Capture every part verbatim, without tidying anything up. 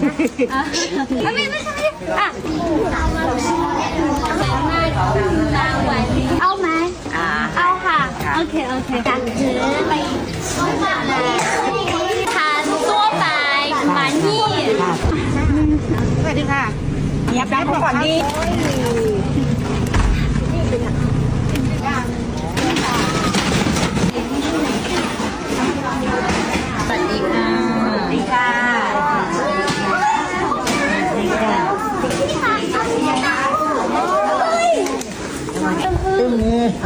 ไม่ไม่ใช่อ่ะเอาไหมเอาค่ะโอเคโอเคจังถือไปทานตัวไปมานี่สวัสดีค่ะยับได้ก่อนดีสวัสดีค่ะสวัสดีค่ะตึ้งมือค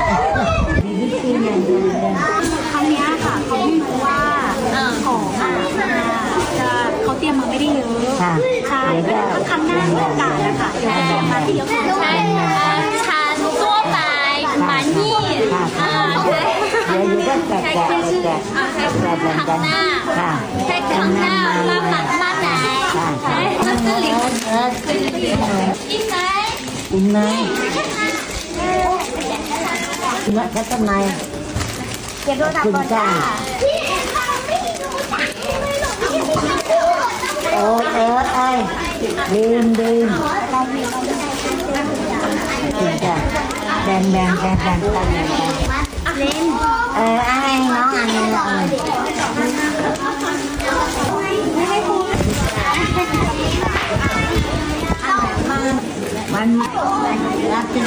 รั้งนี้ค่ะเขาไม่รู้ว่าของอ่ะจะเขาเตรียมมาไม่ได้เยอะใช่ถ้าครั้งหน้ามีโอกาสนะคะเดี๋ยวจะเตรียมมาที่เยอะใช่ทานตัวไปมานี่เดี๋ยวอยู่ก็แจกแจกแจกแจกแจกหน้าแจกข้างหน้ามาหมักมาไหนมาสลิงอินไหนอินไหนอินไหนแค่ต้นไหนเดี๋ยวโดนดับก่อนจ้าโอ้เออไอ้ดื่มดื่มจ้ะแบนแบนแบนแบนตันเล่นเออไอ้น้องอันนี้น้องมันรับจริง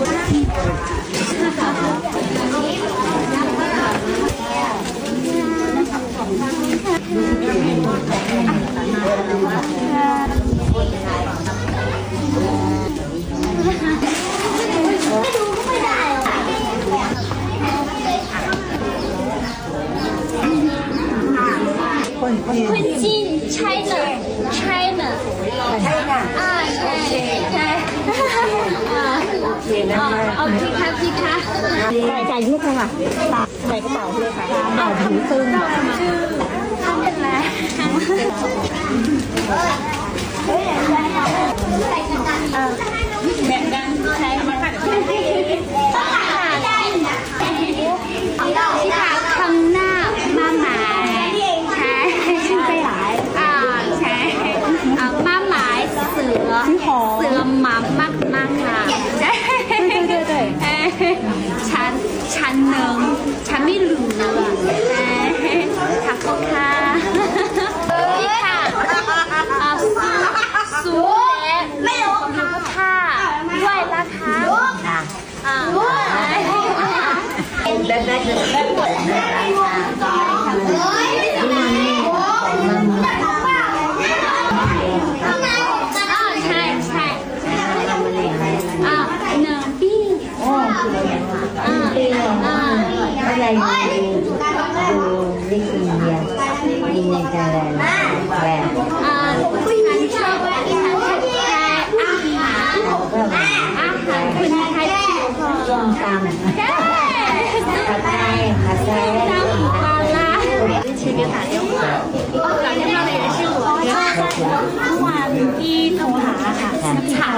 คนจีน China China อ่าใช่ใช่เอาพี่คะพี่คะใส่ใจลูกค่ะใส่กระเป๋าเลยค่ะเอาถือตึงทำเป็นไรแบ่งกันใช่มาค่ะที่ค่ะข้างหน้ามาหมายใช่ชื่อไปหลายอ่าใช่อ่ามาหมายเสือเสือหมามากมากค่ะใช่ฉันฉันหนึ่งฉันไม่รู้ค่ะก็ค่ะพี่ค่ะสูงและไม่รู้ค่ะด้วยราคาอ่าได้ได้ได้ใช่ใช่อ่าหนึ่งปีอ่าอ่าอะไรดูดูดิอินเดียอินเดียกันแล้วอ่าฉันชอบอาหารไทยอาหารอาหารคนไทยส้มตำผัดไทยผัดไทยน้ำปลาร้าชีวิตหาเรื่องหลังจากนั้นเลยชื่อหัวเมื่อวานที่โทรหาค่ะฉา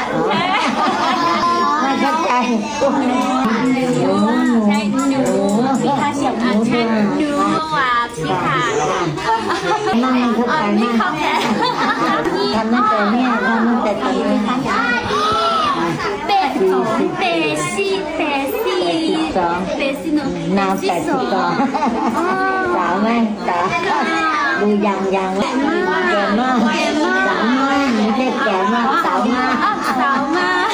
ไม่เข้าใจหนูใช่หนูพี่ค่ะเสียงอ่านใช่หนูว่าพี่ค่ะนั่งเข้าใจมากทำตั้งแต่เนี่ยทำตั้งแต่ตอนนี้เป็ดสองเป็ดสี่เป็ดสี่เป็ดสี่หนึ่งน้ำแปดสิบสองสาวไหมสาวดูยังยังแก่มากสาวมากไม่ใช่แก่มากสาวมากสาวมาก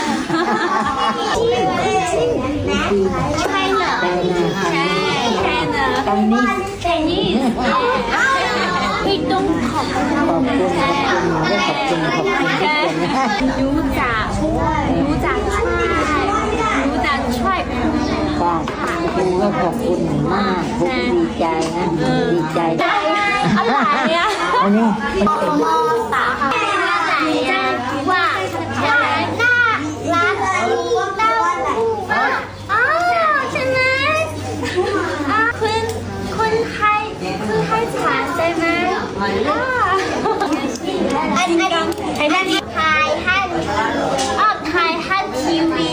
ใช่เหรอใช่ใช่เหรอตอนนี้ใช่นี่พี่ต้องขอบคุณขอบคุณขอบคุณได้ขอบคุณขอบคุณทุกคนรู้จักรู้จักช่วยรู้จักช่วยค่ะคุณก็ขอบคุณมากผมดีใจนะดีใจอะไรอ่ะอันนี้มอสาจะว่าร้านหน้าร้านนี้เต้าหู้อ๋อใช่ไหมคุณคุณให้คือให้ฉันใช่ไหมอันนี้ไอ้นั่นถ่ายให้อ๋อถ่ายให้ทีวี